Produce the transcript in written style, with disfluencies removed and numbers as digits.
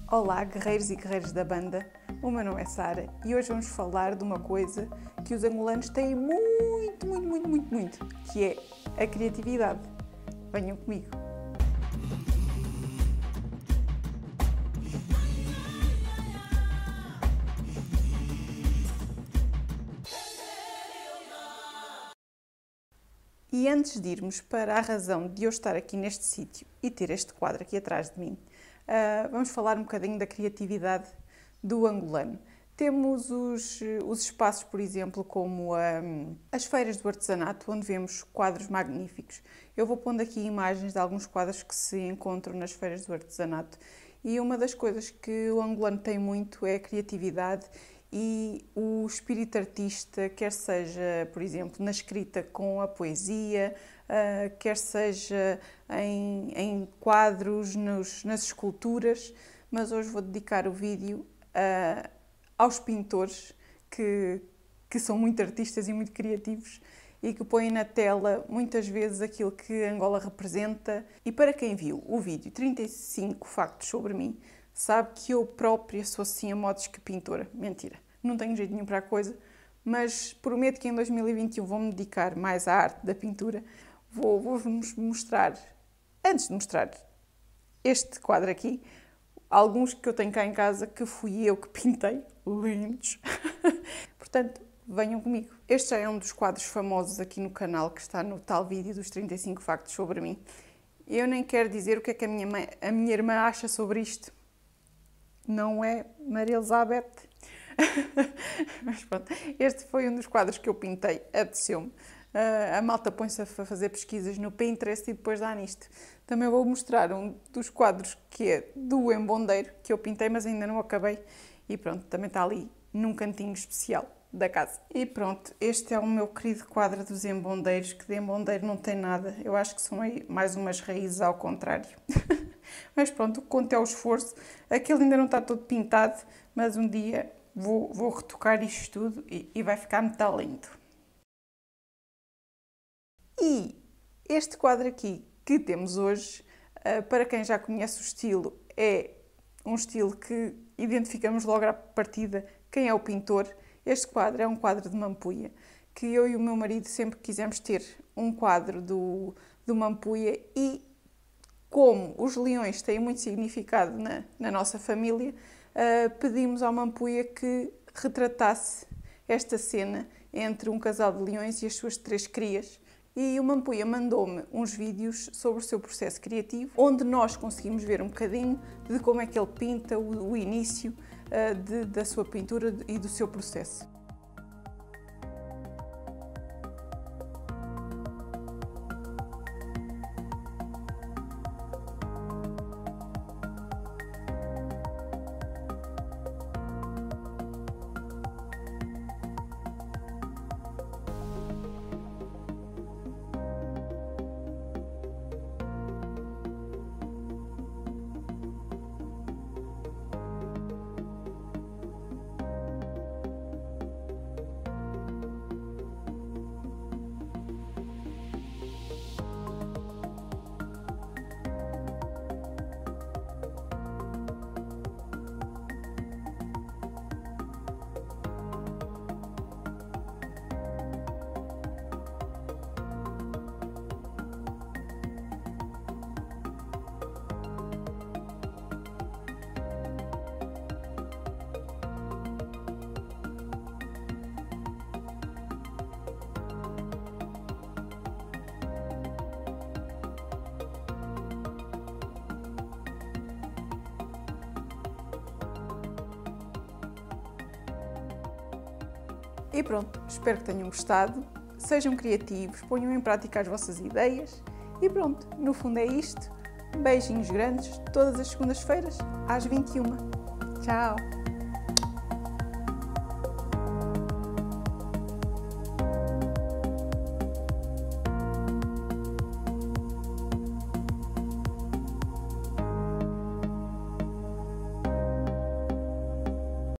Olá, guerreiros e guerreiras da banda, o meu nome é Sara e hoje vamos falar de uma coisa que os angolanos têm muito, que é a criatividade. Venham comigo. E antes de irmos para a razão de eu estar aqui neste sítio e ter este quadro aqui atrás de mim, vamos falar um bocadinho da criatividade do angolano. Temos os espaços, por exemplo, como as feiras do artesanato, onde vemos quadros magníficos. Eu vou pondo aqui imagens de alguns quadros que se encontram nas feiras do artesanato. E uma das coisas que o angolano tem muito é a criatividade e o espírito artista, quer seja, por exemplo, na escrita com a poesia, quer seja em quadros, nas esculturas, mas hoje vou dedicar o vídeo aos pintores que são muito artistas e muito criativos e que põem na tela muitas vezes aquilo que Angola representa. E para quem viu o vídeo 35 factos sobre mim, sabe que eu própria sou assim a modos que pintora. Mentira, não tenho jeito nenhum para a coisa, mas prometo que em 2021 vou-me dedicar mais à arte da pintura. Vou-vos mostrar, antes de mostrar este quadro aqui, alguns que eu tenho cá em casa que fui eu que pintei, lindos. Portanto, venham comigo. Este já é um dos quadros famosos aqui no canal, que está no tal vídeo dos 35 factos sobre mim. Eu nem quero dizer o que é que a minha irmã acha sobre isto. Não é Maria Elizabeth. Mas pronto, este foi um dos quadros que eu pintei, apeteceu-me. A malta põe-se a fazer pesquisas no Pinterest e depois dá nisto. Também vou mostrar um dos quadros que é do Embondeiro, que eu pintei, mas ainda não acabei. E pronto, também está ali num cantinho especial da casa. E pronto, este é o meu querido quadro dos embondeiros, que de embondeiro não tem nada. Eu acho que são mais umas raízes ao contrário. Mas pronto, o que conta é o esforço. Aquele ainda não está todo pintado, mas um dia vou retocar isto tudo e vai ficar muito lindo. E este quadro aqui que temos hoje, para quem já conhece o estilo, é um estilo que identificamos logo à partida quem é o pintor. Este quadro é um quadro de Mampuia, que eu e o meu marido sempre quisemos ter um quadro do Mampuia e como os leões têm muito significado na nossa família, pedimos ao Mampuia que retratasse esta cena entre um casal de leões e as suas 3 crias. E o Mampuia mandou-me uns vídeos sobre o seu processo criativo, onde nós conseguimos ver um bocadinho de como é que ele pinta, o início da sua pintura e do seu processo. E pronto, espero que tenham gostado, sejam criativos, ponham em prática as vossas ideias e pronto, no fundo é isto. Beijinhos grandes, todas as segundas-feiras, às 21h. Tchau!